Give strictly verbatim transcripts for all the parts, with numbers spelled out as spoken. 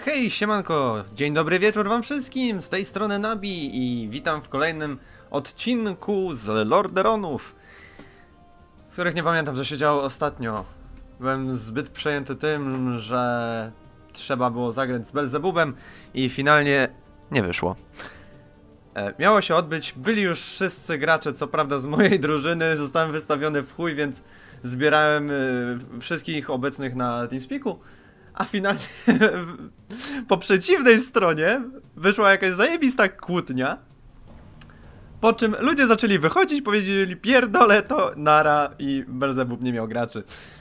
Hej, siemanko! Dzień dobry wieczór wam wszystkim! Z tej strony Nabi i witam w kolejnym odcinku z Lordaeronów, w których nie pamiętam, co się działo ostatnio. Byłem zbyt przejęty tym, że trzeba było zagrać z Belzebubem i finalnie nie wyszło. E, miało się odbyć, byli już wszyscy gracze, co prawda z mojej drużyny, zostałem wystawiony w chuj, więc zbierałem y, wszystkich obecnych na TeamSpeaku. A finalnie po przeciwnej stronie wyszła jakaś zajebista kłótnia. Po czym ludzie zaczęli wychodzić, powiedzieli pierdolę to, nara, i Belzebub nie miał graczy.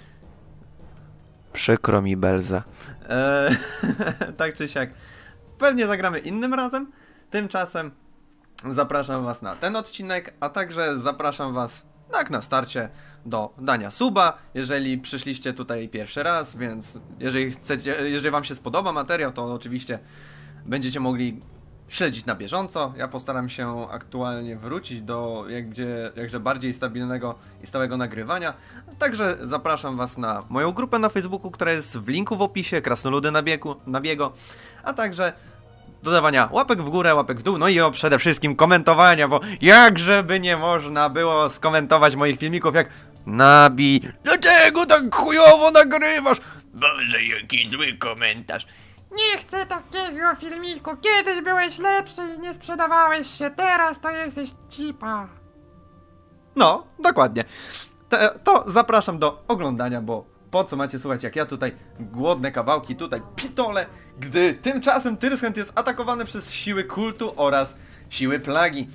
Przykro mi, Belza. Eee, tak czy siak. Pewnie zagramy innym razem. Tymczasem zapraszam was na ten odcinek, a także zapraszam was tak na starcie do dania suba, jeżeli przyszliście tutaj pierwszy raz, więc jeżeli chcecie, jeżeli wam się spodoba materiał, to oczywiście będziecie mogli śledzić na bieżąco. Ja postaram się aktualnie wrócić do jakże, jakże bardziej stabilnego i stałego nagrywania. Także zapraszam was na moją grupę na Facebooku, która jest w linku w opisie, Krasnoludy na biegu, na biego, a także dodawania łapek w górę, łapek w dół, no i o przede wszystkim komentowania, bo jakżeby nie można było skomentować moich filmików jak Nabi, dlaczego tak chujowo nagrywasz? Boże, jaki zły komentarz. Nie chcę takiego filmiku, kiedyś byłeś lepszy i nie sprzedawałeś się, teraz to jesteś cipa. No, dokładnie. Te, to zapraszam do oglądania, bo po co macie słuchać, jak ja tutaj głodne kawałki tutaj pitole, gdy tymczasem Tyrskent jest atakowany przez siły kultu oraz siły plagi.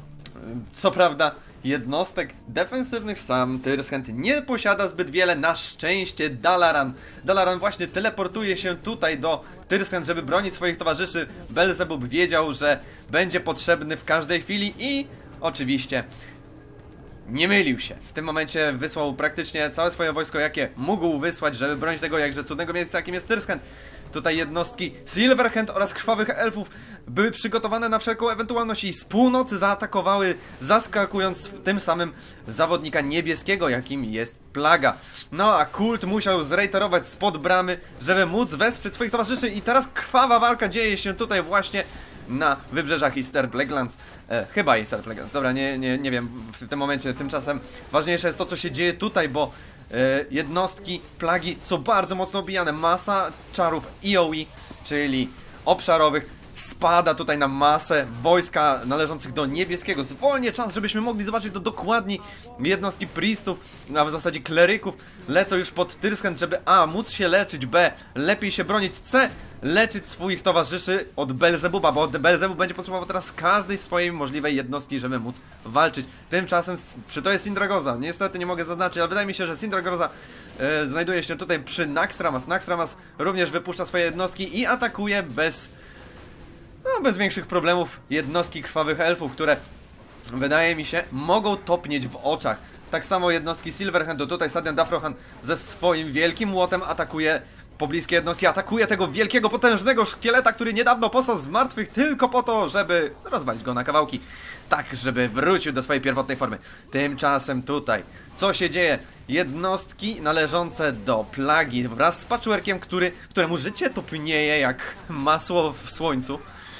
Co prawda jednostek defensywnych sam Tyrskent nie posiada zbyt wiele, na szczęście Dalaran. Dalaran właśnie teleportuje się tutaj do Tyrskent, żeby bronić swoich towarzyszy. Belzebub wiedział, że będzie potrzebny w każdej chwili i oczywiście nie mylił się. W tym momencie wysłał praktycznie całe swoje wojsko, jakie mógł wysłać, żeby bronić tego jakże cudnego miejsca, jakim jest Tyrskent. Tutaj jednostki Silverhand oraz Krwawych Elfów były przygotowane na wszelką ewentualność i z północy zaatakowały, zaskakując tym samym zawodnika niebieskiego, jakim jest Plaga. No a kult musiał zrejterować spod bramy, żeby móc wesprzeć swoich towarzyszy i teraz krwawa walka dzieje się tutaj właśnie na wybrzeżach Easter Blacklands. E, chyba Easter Blacklands, dobra, nie, nie, nie wiem w tym momencie. Tymczasem ważniejsze jest to, co się dzieje tutaj, bo e, jednostki plagi są bardzo mocno obijane. Masa czarów E O E, czyli obszarowych, spada tutaj na masę wojska należących do niebieskiego. Zwolnię czas, żebyśmy mogli zobaczyć to dokładniej. Jednostki priestów, a w zasadzie kleryków lecą już pod Tyrskent, żeby a. móc się leczyć, b. lepiej się bronić, c. leczyć swoich towarzyszy od Belzebuba, bo Belzebub będzie potrzebował teraz każdej swojej możliwej jednostki, żeby móc walczyć. Tymczasem, czy to jest Sindragoza? Niestety nie mogę zaznaczyć, ale wydaje mi się, że Sindragoza e, znajduje się tutaj przy Naxxramas. Naxxramas również wypuszcza swoje jednostki i atakuje bez No, bez większych problemów jednostki Krwawych Elfów, które wydaje mi się mogą topnieć w oczach. Tak samo jednostki Silverhandu, tutaj Sadian Dafrohan ze swoim wielkim młotem atakuje pobliskie jednostki, atakuje tego wielkiego, potężnego szkieleta, który niedawno powstał z martwych tylko po to, żeby rozwalić go na kawałki. Tak, żeby wrócił do swojej pierwotnej formy. Tymczasem tutaj, co się dzieje? Jednostki należące do plagi wraz z patchworkiem, który, któremu życie topnieje jak masło w słońcu,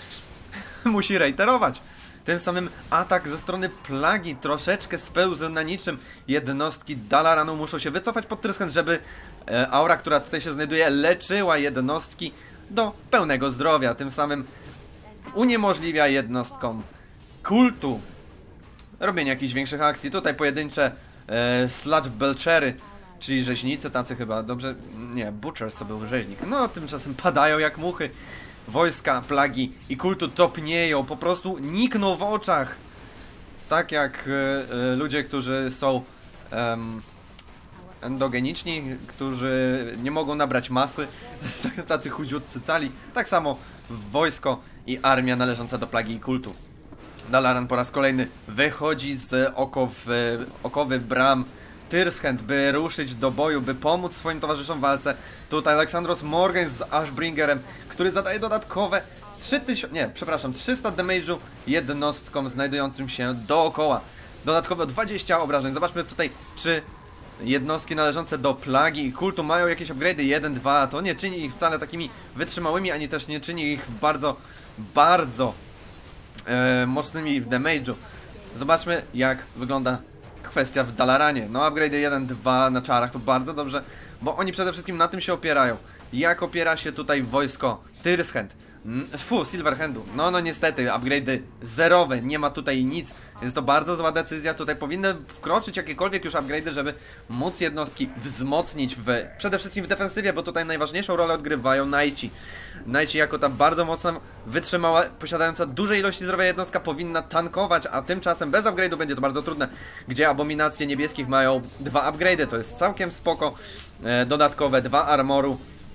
musi rejterować. Tym samym atak ze strony plagi troszeczkę spełzł na niczym. Jednostki Dalaranu muszą się wycofać pod Tyrskent, żeby e, aura, która tutaj się znajduje, leczyła jednostki do pełnego zdrowia. Tym samym uniemożliwia jednostkom kultu robienie jakichś większych akcji. Tutaj pojedyncze e, Sludge Belchery, czyli rzeźnicy tacy chyba, dobrze? Nie, Butchers to był rzeźnik. No, tymczasem padają jak muchy. Wojska plagi i kultu topnieją, po prostu nikną w oczach. Tak jak y, y, ludzie, którzy są um, endogeniczni, którzy nie mogą nabrać masy, tacy chudziutcy cali. Tak samo wojsko i armia należąca do plagi i kultu. Dalaran po raz kolejny wychodzi z okow, okowy bram Tyrskent, by ruszyć do boju, by pomóc swoim towarzyszom w walce. Tutaj Alexandros Morgan z Ashbringerem, który zadaje dodatkowe trzy tysiące, nie, przepraszam, trzysta damage'u jednostkom znajdującym się dookoła. Dodatkowo dwadzieścia obrażeń. Zobaczmy tutaj, czy jednostki należące do plagi i kultu mają jakieś upgrade'y jeden dwa, to nie czyni ich wcale takimi wytrzymałymi, ani też nie czyni ich bardzo, bardzo e, mocnymi w damage'u. Zobaczmy, jak wygląda kwestia w Dalaranie. No, upgrade'y jeden dwa na czarach to bardzo dobrze, bo oni przede wszystkim na tym się opierają. Jak opiera się tutaj wojsko Tyrschend? Fu, Silverhandu. No, no niestety, upgrade'y zerowe, nie ma tutaj nic. Jest to bardzo zła decyzja. Tutaj powinny wkroczyć jakiekolwiek już upgrade'y, żeby móc jednostki wzmocnić w, przede wszystkim w defensywie, bo tutaj najważniejszą rolę odgrywają Knighti. Knighti jako ta bardzo mocna, wytrzymała, posiadająca duże ilości zdrowia jednostka powinna tankować, a tymczasem bez upgrade'u będzie to bardzo trudne, gdzie abominacje niebieskich mają dwa upgrade'y, to jest całkiem spoko. E, dodatkowe dwa armoru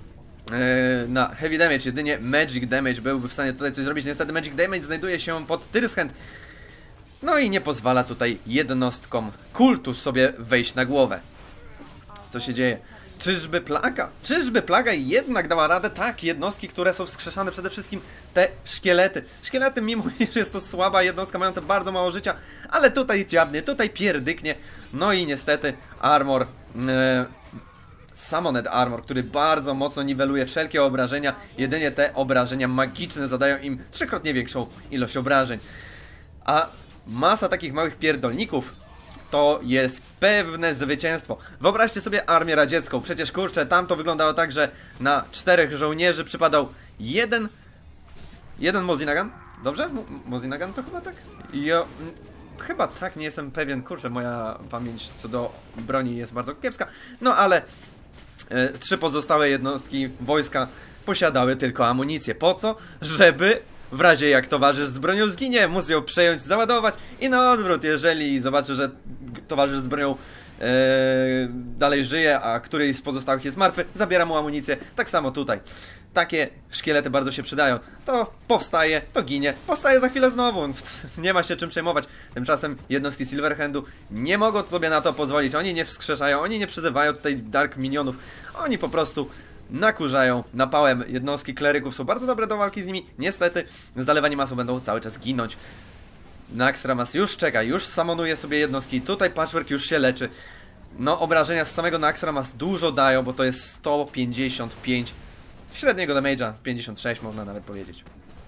na heavy damage, jedynie magic damage byłby w stanie tutaj coś zrobić. Niestety magic damage znajduje się pod Tyrschend. No i nie pozwala tutaj jednostkom kultu sobie wejść na głowę. Co się dzieje? Czyżby plaga? Czyżby plaga jednak dała radę? Tak, jednostki, które są wskrzeszane, przede wszystkim te szkielety. Szkielety, mimo że jest to słaba jednostka mająca bardzo mało życia, ale tutaj dziabnie, tutaj pierdyknie. No i niestety armor... Yy, Summoned Armor, który bardzo mocno niweluje wszelkie obrażenia. Jedynie te obrażenia magiczne zadają im trzykrotnie większą ilość obrażeń. A masa takich małych pierdolników to jest pewne zwycięstwo. Wyobraźcie sobie armię radziecką. Przecież kurczę, tam to wyglądało tak, że na czterech żołnierzy przypadał jeden... Jeden Mozinagan? Dobrze? Mozinagan to chyba tak? Jo... Chyba tak, nie jestem pewien. Kurczę, moja pamięć co do broni jest bardzo kiepska. No ale... E, trzy pozostałe jednostki wojska posiadały tylko amunicję. Po co? Żeby w razie jak towarzysz z bronią zginie, móc ją przejąć, załadować i na odwrót, jeżeli zobaczy, że towarzysz z bronią e, dalej żyje, a któryś z pozostałych jest martwy, zabiera mu amunicję. Tak samo tutaj. Takie szkielety bardzo się przydają. To powstaje, to ginie, powstaje za chwilę znowu. Nie ma się czym przejmować. Tymczasem jednostki Silverhandu nie mogą sobie na to pozwolić. Oni nie wskrzeszają, oni nie przyzywają tutaj Dark Minionów. Oni po prostu nakurzają napałem. Jednostki kleryków są bardzo dobre do walki z nimi. Niestety zalewani masą będą cały czas ginąć. Naxxramas już czeka, już samonuje sobie jednostki. Tutaj Patchwork już się leczy. No, obrażenia z samego Naxxramas dużo dają, bo to jest sto pięćdziesiąt pięć średniego damage'a, pięćdziesiąt sześć można nawet powiedzieć.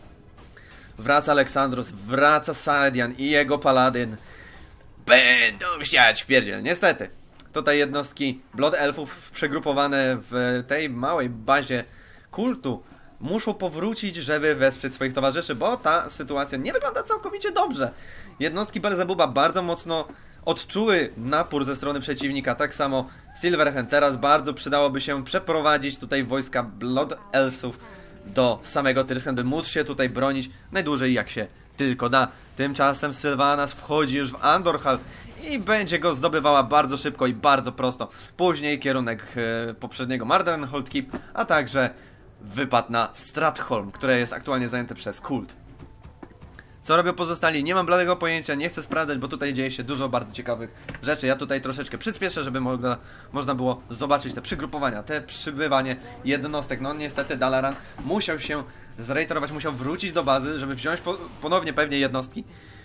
Wraca Aleksandros, wraca Sadian i jego paladyn. Będą siać w pierdziel. Niestety, tutaj jednostki Blood Elfów przegrupowane w tej małej bazie kultu muszą powrócić, żeby wesprzeć swoich towarzyszy, bo ta sytuacja nie wygląda całkowicie dobrze. Jednostki Belzebuba bardzo mocno odczuły napór ze strony przeciwnika, tak samo Silverhand. Teraz bardzo przydałoby się przeprowadzić tutaj wojska Blood Elfsów do samego Tyrschend, by móc się tutaj bronić najdłużej jak się tylko da. Tymczasem Sylvanas wchodzi już w Andorhal i będzie go zdobywała bardzo szybko i bardzo prosto. Później kierunek e, poprzedniego Mardenhold Keep, a także wypad na Stratholm, które jest aktualnie zajęte przez kult. Co robią pozostali? Nie mam bladego pojęcia, nie chcę sprawdzać, bo tutaj dzieje się dużo bardzo ciekawych rzeczy. Ja tutaj troszeczkę przyspieszę, żeby mogła, można było zobaczyć te przygrupowania, te przybywanie jednostek. No niestety Dalaran musiał się zrejtorować, musiał wrócić do bazy, żeby wziąć po, ponownie pewnie jednostki,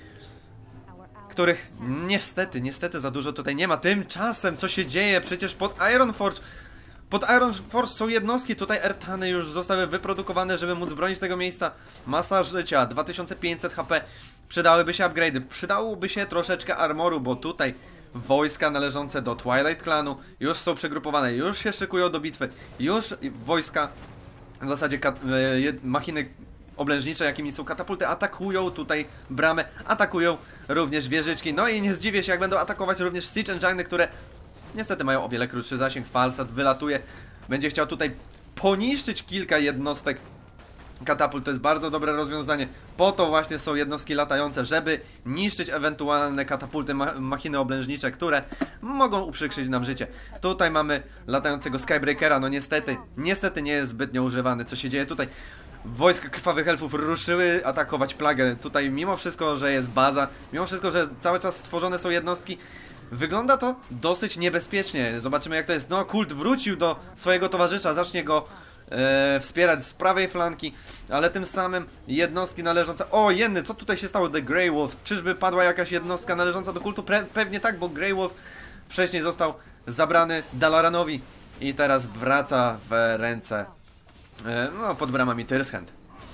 których niestety, niestety za dużo tutaj nie ma. Tymczasem, co się dzieje? Przecież pod Ironforge Pod Ironforge są jednostki, tutaj Ertany już zostały wyprodukowane, żeby móc bronić tego miejsca. Masa życia, dwa tysiące pięćset H P. Przydałyby się upgrade'y, przydałoby się troszeczkę armoru, bo tutaj wojska należące do Twilight Clanu już są przegrupowane, już się szykują do bitwy. Już wojska, w zasadzie machiny oblężnicze, jakimi są katapulty, atakują tutaj bramę, atakują również wieżyczki. No i nie zdziwię się, jak będą atakować również Siege Engine, które niestety mają o wiele krótszy zasięg. Falstad wylatuje, będzie chciał tutaj poniszczyć kilka jednostek. Katapult to jest bardzo dobre rozwiązanie. Po to właśnie są jednostki latające, żeby niszczyć ewentualne katapulty, ma machiny oblężnicze, które mogą uprzykrzyć nam życie. Tutaj mamy latającego Skybreakera, no niestety, niestety nie jest zbytnio używany. Co się dzieje tutaj? Wojska krwawych elfów ruszyły atakować plagę. Tutaj mimo wszystko, że jest baza, mimo wszystko, że cały czas stworzone są jednostki, wygląda to dosyć niebezpiecznie. Zobaczymy, jak to jest. No, kult wrócił do swojego towarzysza, zacznie go e, wspierać z prawej flanki, ale tym samym jednostki należące... O, jenny, co tutaj się stało? The Grey Wolf. Czyżby padła jakaś jednostka należąca do kultu? Pre pewnie tak, bo Grey Wolf wcześniej został zabrany Dalaranowi i teraz wraca w ręce e, no, pod bramami Tyrschend.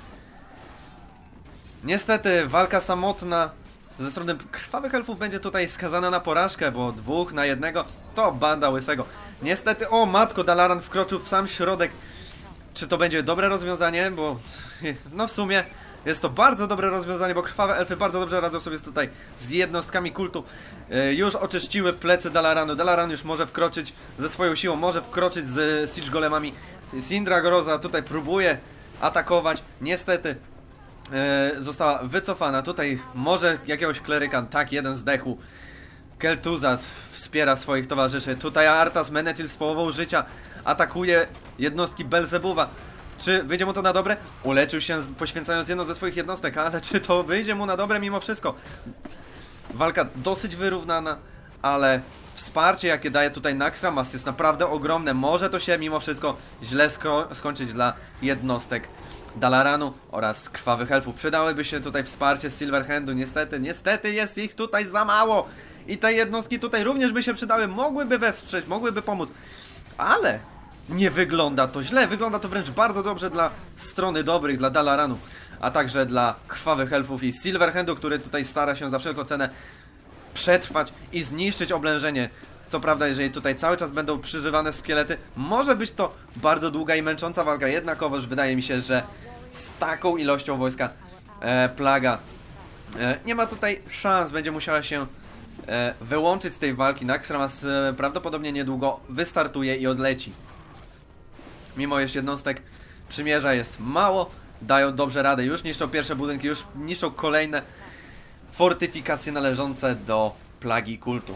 Niestety walka samotna ze strony krwawych elfów będzie tutaj skazana na porażkę, bo dwóch na jednego to banda łysego. Niestety, o matko, Dalaran wkroczył w sam środek. Czy to będzie dobre rozwiązanie? Bo no w sumie jest to bardzo dobre rozwiązanie, bo krwawe elfy bardzo dobrze radzą sobie tutaj z jednostkami kultu. Yy, już oczyściły plecy Dalaranu. Dalaran już może wkroczyć ze swoją siłą, może wkroczyć z Siege Golemami. Sindra Groza tutaj próbuje atakować. Niestety yy, została wycofana. Tutaj może jakiegoś kleryka. Tak, jeden zdechł. Kel'Thuzad wspiera swoich towarzyszy. Tutaj Arthas Menethil z połową życia atakuje jednostki Belzebuba. Czy wyjdzie mu to na dobre? Uleczył się poświęcając jedną ze swoich jednostek, ale czy to wyjdzie mu na dobre mimo wszystko? Walka dosyć wyrównana, ale wsparcie jakie daje tutaj Naxxramas jest naprawdę ogromne. Może to się mimo wszystko źle sko skończyć dla jednostek Dalaranu oraz krwawych elfów. Przydałyby się tutaj wsparcie Silverhandu. Niestety, niestety jest ich tutaj za mało. I te jednostki tutaj również by się przydały. Mogłyby wesprzeć, mogłyby pomóc. Ale nie wygląda to źle. Wygląda to wręcz bardzo dobrze dla strony dobrych, dla Dalaranu. A także dla krwawych elfów i Silverhandu, który tutaj stara się za wszelką cenę przetrwać i zniszczyć oblężenie. Co prawda, jeżeli tutaj cały czas będą przyżywane szkielety, może być to bardzo długa i męcząca walka. Jednakowoż wydaje mi się, że z taką ilością wojska e, plaga e, nie ma tutaj szans. Będzie musiała się e, wyłączyć z tej walki. Naxxramas e, prawdopodobnie niedługo wystartuje i odleci. Mimo iż jednostek przymierza jest mało, dają dobrze radę. Już niszczą pierwsze budynki, już niszczą kolejne fortyfikacje należące do plagi kultu.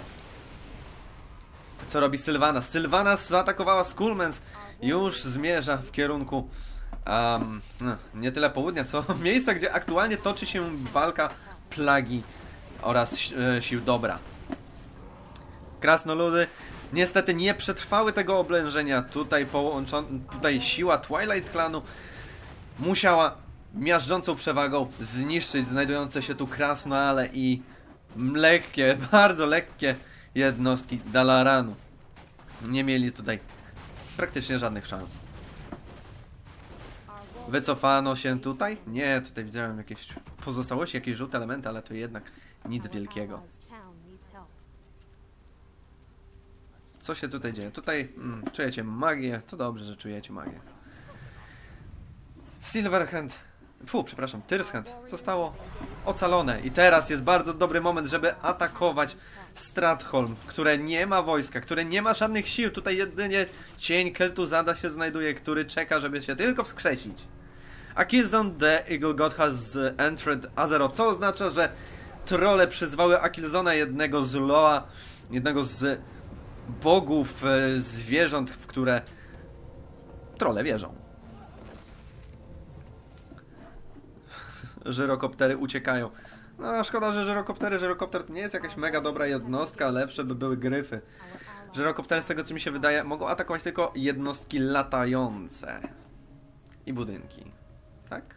Co robi Sylvanas? Sylvanas zaatakowała Skullmens. Już zmierza w kierunku um, no, nie tyle południa, co miejsca, gdzie aktualnie toczy się walka plagi oraz e, sił dobra. Krasnoludy niestety nie przetrwały tego oblężenia. Tutaj połączona, tutaj siła Twilight Clanu musiała miażdżącą przewagą zniszczyć znajdujące się tu krasnale i lekkie, bardzo lekkie jednostki Dalaranu. Nie mieli tutaj praktycznie żadnych szans. Wycofano się tutaj? Nie, tutaj widziałem jakieś pozostałości, jakieś żółte elementy, ale to jednak nic wielkiego. Co się tutaj dzieje? Tutaj mm, czujecie magię, to dobrze, że czujecie magię. Silverhand, fu, przepraszam, Tyrschend zostało ocalone i teraz jest bardzo dobry moment, żeby atakować Stratholm, które nie ma wojska, które nie ma żadnych sił. Tutaj jedynie cień Kel'Thuzada się znajduje, który czeka, żeby się tylko wskrzesić. Akilzon the Eagle God has entered Azeroth, co oznacza, że trolle przyzwały Akilzona, jednego z Loa, jednego z bogów, e, zwierząt, w które trolle wierzą. Żyrokoptery uciekają. No, szkoda, że żyrokoptery. Żyrokopter to nie jest jakaś mega dobra jednostka, lepsze by były gryfy. Żyrokoptery, z tego co mi się wydaje, mogą atakować tylko jednostki latające. I budynki. Tak?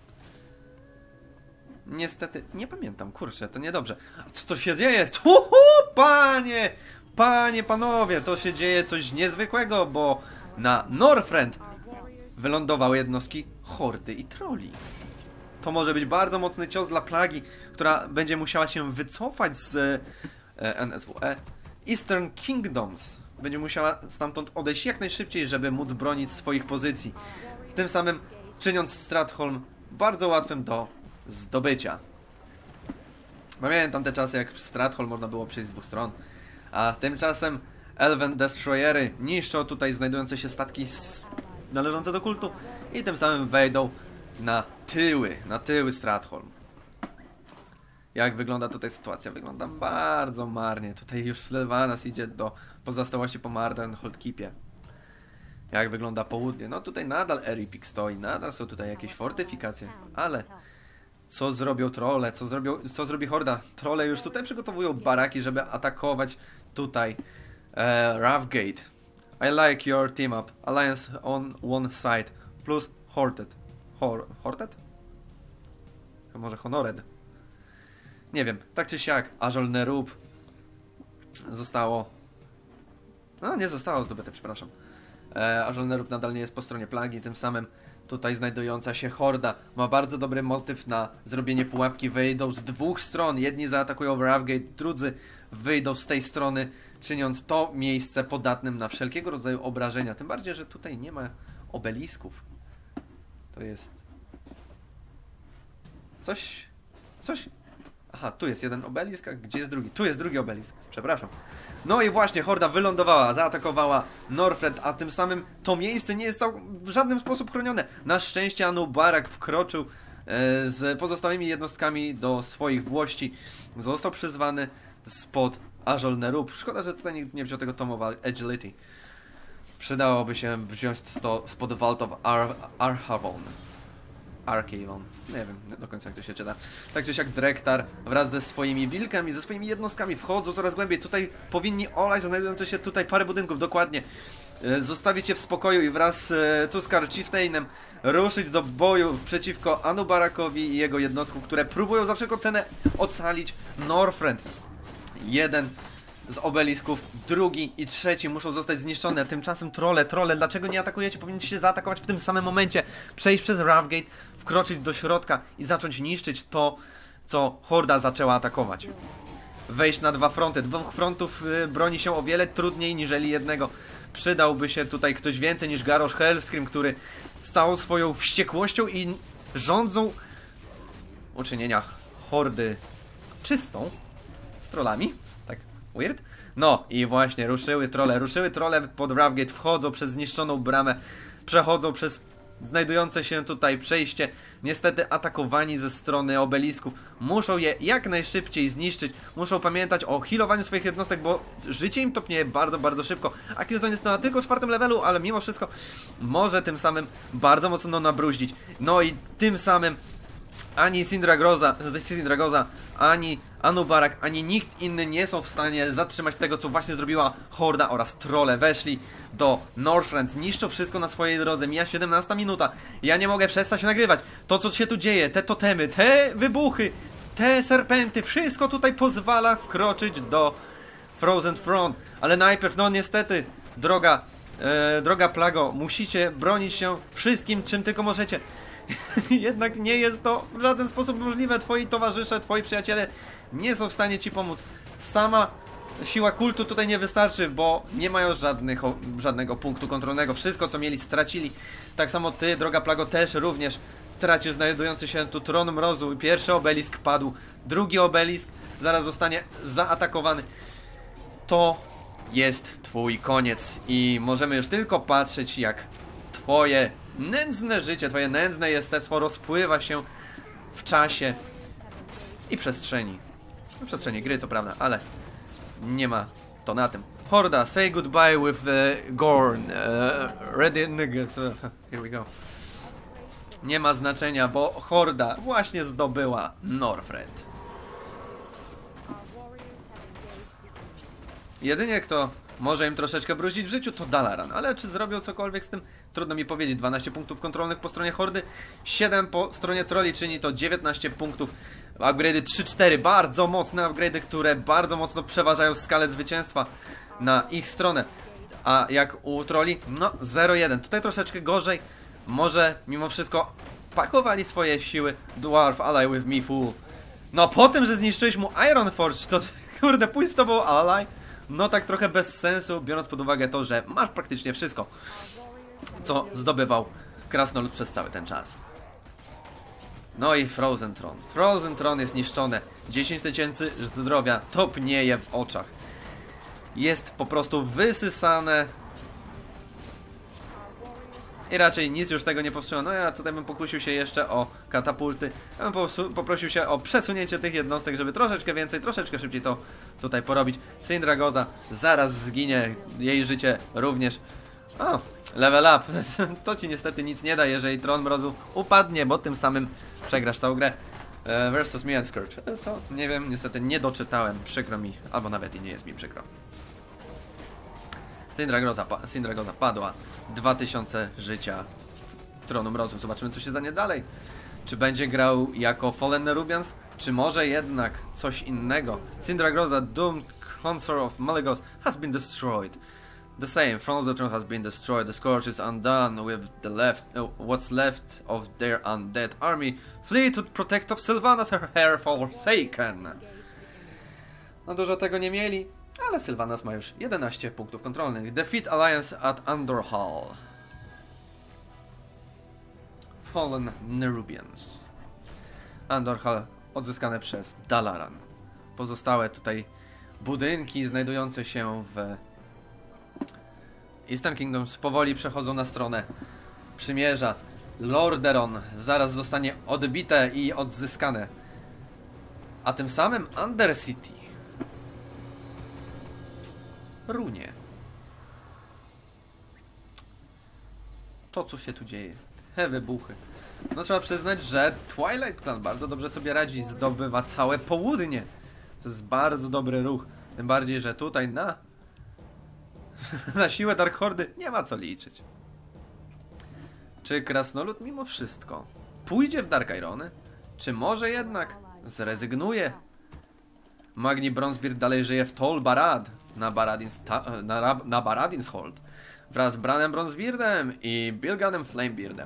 Niestety, nie pamiętam, kurczę, to niedobrze. A co to się dzieje? Uhu, panie! Panie, panowie, to się dzieje coś niezwykłego, bo na Northrend wylądowały jednostki hordy i troli. To może być bardzo mocny cios dla plagi, która będzie musiała się wycofać z e, N S W E. Eastern Kingdoms będzie musiała stamtąd odejść jak najszybciej, żeby móc bronić swoich pozycji. Tym samym czyniąc Stratholm bardzo łatwym do zdobycia. Pamiętam te czasy, jak Stratholm można było przejść z dwóch stron. A tymczasem Elven Destroyery niszczą tutaj znajdujące się statki należące do kultu i tym samym wejdą na tyły, na tyły Stratholm. Jak wygląda tutaj sytuacja? Wygląda bardzo marnie. Tutaj już Sylvanas idzie do pozostałości po Mardenhold Keepie. Jak wygląda południe? No tutaj nadal Eripik stoi, nadal są tutaj jakieś fortyfikacje, ale co zrobią trolle? Co, zrobią, co zrobi horda? Trolle już tutaj przygotowują baraki, żeby atakować tutaj e, Roughgate. I like your team up. Alliance on one side. Plus Horted. Hor Horted? Może Honored? Nie wiem. Tak czy siak, Ajol Nerub zostało No, nie zostało zdobyte, przepraszam. E, a Żolnerub nadal nie jest po stronie plagi, tym samym tutaj znajdująca się horda ma bardzo dobry motyw na zrobienie pułapki. Wyjdą z dwóch stron. Jedni zaatakują Ravgate, drudzy wyjdą z tej strony, czyniąc to miejsce podatnym na wszelkiego rodzaju obrażenia. Tym bardziej, że tutaj nie ma obelisków. To jest... Coś... Coś... Aha, tu jest jeden obelisk, a gdzie jest drugi? Tu jest drugi obelisk, przepraszam. No i właśnie, horda wylądowała, zaatakowała Northrend, a tym samym to miejsce nie jest w żaden sposób chronione. Na szczęście Anubarak wkroczył e, z pozostałymi jednostkami do swoich włości. Został przyzwany spod Azjol-Nerub. Szkoda, że tutaj nikt nie wziął tego tomu Agility. Przydałoby się wziąć to spod Vault of Ar Arhavon. Archivon. Nie wiem nie do końca jak to się czyta. Tak czy siak Drektar wraz ze swoimi wilkami, ze swoimi jednostkami wchodzą coraz głębiej. Tutaj powinni olać znajdujące się tutaj parę budynków, dokładnie. E, zostawić je w spokoju i wraz z e, Tuskar Chieftainem ruszyć do boju przeciwko Anubarakowi i jego jednostkom, które próbują za wszelką cenę ocalić Northrend. Jeden z obelisków, drugi i trzeci muszą zostać zniszczone. Tymczasem trolle, trolle, dlaczego nie atakujecie? Powinniście się zaatakować w tym samym momencie. Przejść przez Ravgate, wkroczyć do środka i zacząć niszczyć to, co horda zaczęła atakować. Wejść na dwa fronty. Dwóch frontów yy, broni się o wiele trudniej niżeli jednego. Przydałby się tutaj ktoś więcej niż Garrosh Hellscream, który z całą swoją wściekłością i rządzą uczynienia hordy czystą z trollami. Tak, weird? No i właśnie ruszyły trolle, ruszyły trolle pod Ravgate, wchodzą przez zniszczoną bramę, przechodzą przez znajdujące się tutaj przejście, niestety atakowani ze strony obelisków. Muszą je jak najszybciej zniszczyć, muszą pamiętać o healowaniu swoich jednostek, bo życie im topnieje bardzo, bardzo szybko. A Killzone jest na tylko czwartym levelu, ale mimo wszystko może tym samym bardzo mocno nabruździć. No i tym samym ani Sindragoza, Sindragoza, ani Anubarak, ani nikt inny nie są w stanie zatrzymać tego, co właśnie zrobiła horda oraz trolle. Weszli do Northrend, niszczą wszystko na swojej drodze. Mija siedemnasta minuta. Ja nie mogę przestać nagrywać. To, co się tu dzieje, te totemy, te wybuchy, te serpenty, wszystko tutaj pozwala wkroczyć do Frozen Throne. Ale najpierw, no niestety, droga, e, droga Plago, musicie bronić się wszystkim, czym tylko możecie. Jednak nie jest to w żaden sposób możliwe. Twoi towarzysze, twoi przyjaciele nie są w stanie ci pomóc. Sama siła kultu tutaj nie wystarczy, bo nie mają żadnych, żadnego punktu kontrolnego. Wszystko, co mieli, stracili. Tak samo ty, droga Plago, też również tracisz znajdujący się tu tron mrozu. Pierwszy obelisk padł, drugi obelisk zaraz zostanie zaatakowany. To jest twój koniec i możemy już tylko patrzeć, jak twoje nędzne życie, twoje nędzne jestestwo rozpływa się w czasie i przestrzeni. W przestrzeni gry, co prawda, ale nie ma to na tym. Horda, say goodbye with uh, Gorn. Uh, ready niggas. Uh, here we go. Nie ma znaczenia, bo horda właśnie zdobyła Northrend. Jedynie kto może im troszeczkę bruździć w życiu to Dalaran, ale czy zrobią cokolwiek z tym? Trudno mi powiedzieć. dwanaście punktów kontrolnych po stronie hordy, siedem po stronie trolli, czyni to dziewiętnaście punktów. Upgrade'y trzy cztery, bardzo mocne upgrade'y, które bardzo mocno przeważają skalę zwycięstwa na ich stronę. A jak u trolli, no zero jeden. Tutaj troszeczkę gorzej. Może mimo wszystko pakowali swoje siły. Dwarf, ally with me, fool. No po tym, że zniszczyłeś mu Ironforge, to kurde, pójdź w to było ally. No tak trochę bez sensu, biorąc pod uwagę to, że masz praktycznie wszystko, co zdobywał krasnolud przez cały ten czas. No i Frozen Throne. Frozen Throne jest niszczone. dziesięć tysięcy zdrowia topnieje w oczach. Jest po prostu wysysane. I raczej nic już tego nie powstrzyma. No ja tutaj bym pokusił się jeszcze o katapulty. Ja bym poprosił się o przesunięcie tych jednostek, żeby troszeczkę więcej, troszeczkę szybciej to tutaj porobić. Sindragoza zaraz zginie, jej życie również. O, level up. To ci niestety nic nie da, jeżeli Tron Mrozu upadnie, bo tym samym przegrasz całą grę. E, versus me and Scourge. E, co? Nie wiem, niestety nie doczytałem. Przykro mi, albo nawet i nie jest mi przykro. Sindragoza, pa Sindragoza padła. dwa tysiące życia Tronu Mrozu. Zobaczymy, co się stanie dalej. Czy będzie grał jako Fallen Nerubians, czy może jednak coś innego. Sindragoza, Doomed Consort of Malygos has been destroyed. the same. Throne's throne has been destroyed. The Scourge is undone. With the left, uh, what's left of their undead army, flee to protect of Sylvanas, her hair forsaken. No dużo tego nie mieli, ale Sylvanas ma już jedenaście punktów kontrolnych. Defeat Alliance at Andorhal. Fallen Nerubians. Andorhal odzyskane przez Dalaran. Pozostałe tutaj budynki znajdujące się w Eastern Kingdoms powoli przechodzą na stronę przymierza. Lordaeron zaraz zostanie odbite i odzyskane. A tym samym Undercity runie. To, co się tu dzieje. He, wybuchy. No trzeba przyznać, że Twilight Clan bardzo dobrze sobie radzi. Zdobywa całe południe. To jest bardzo dobry ruch. Tym bardziej, że tutaj na na siłę Dark Hordy nie ma co liczyć. Czy Krasnolud mimo wszystko pójdzie w Dark Irony? Czy może jednak zrezygnuje? Magni Bronzebeard dalej żyje w Tol Barad na, Baradins na, na Baradinshold wraz z Branem Bronzebeardem i Bilganem Flamebeardem.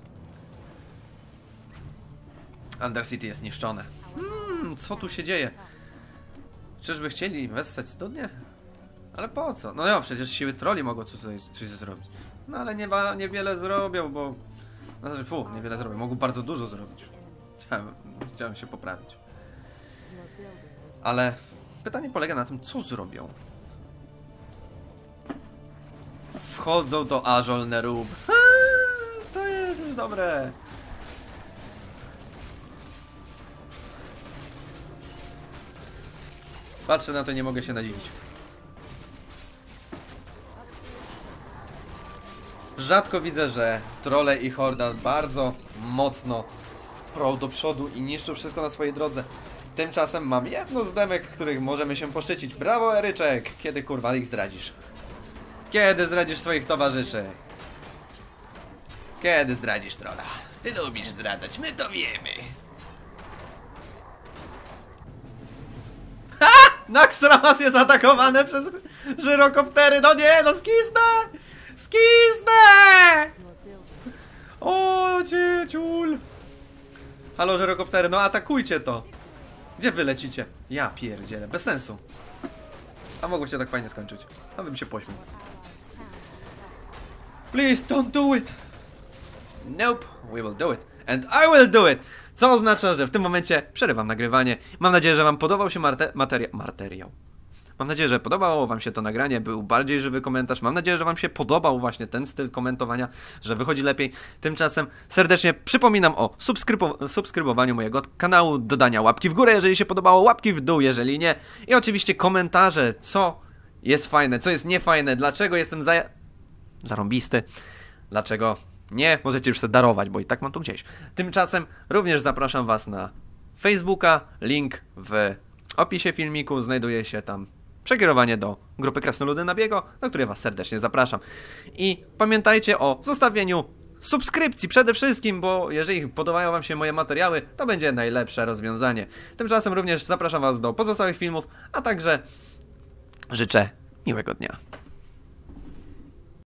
Undercity jest niszczone. Hmm, co tu się dzieje? Czyżby chcieli wessać studnię? Ale po co? No ja, przecież siły troli mogą coś, coś zrobić. No ale nie, niewiele zrobią, bo... Znaczy, fu, niewiele zrobią. Mogą bardzo dużo zrobić. Chciałem, chciałem się poprawić. Ale pytanie polega na tym, co zrobią. Wchodzą do Azhol Nerub. To jest już dobre. Patrzę na to, nie mogę się nadziwić. Rzadko widzę, że trolle i horda bardzo mocno prą do przodu i niszczą wszystko na swojej drodze. Tymczasem mam jedno z demek, których możemy się poszczycić. Brawo, Eryczek! Kiedy kurwa ich zdradzisz? Kiedy zdradzisz swoich towarzyszy? Kiedy zdradzisz trolla? Ty lubisz zdradzać, my to wiemy. Ha! Naxxramas jest atakowany przez żyrokoptery. No nie, no skisnę! Skisnę! O, dzieciul! Halo, żyrokoptery, no atakujcie to! Gdzie wy lecicie? Ja pierdzielę, bez sensu. A mogło się tak fajnie skończyć. A bym się pośmiał. Please don't do it! Nope, we will do it. And I will do it! Co oznacza, że w tym momencie przerywam nagrywanie. Mam nadzieję, że wam podobał się materia materiał. Mam nadzieję, że podobało wam się to nagranie, był bardziej żywy komentarz. Mam nadzieję, że wam się podobał właśnie ten styl komentowania, że wychodzi lepiej. Tymczasem serdecznie przypominam o subskrybu subskrybowaniu mojego kanału, dodania łapki w górę, jeżeli się podobało, łapki w dół, jeżeli nie. I oczywiście komentarze, co jest fajne, co jest niefajne, dlaczego jestem za... zarąbisty, dlaczego nie, możecie już sobie darować, bo i tak mam tu gdzieś. Tymczasem również zapraszam was na Facebooka, link w opisie filmiku, znajduje się tam przekierowanie do grupy Krasnoludy na Biego, do której was serdecznie zapraszam. I pamiętajcie o zostawieniu subskrypcji przede wszystkim, bo jeżeli podobają wam się moje materiały, to będzie najlepsze rozwiązanie. Tymczasem również zapraszam was do pozostałych filmów, a także życzę miłego dnia.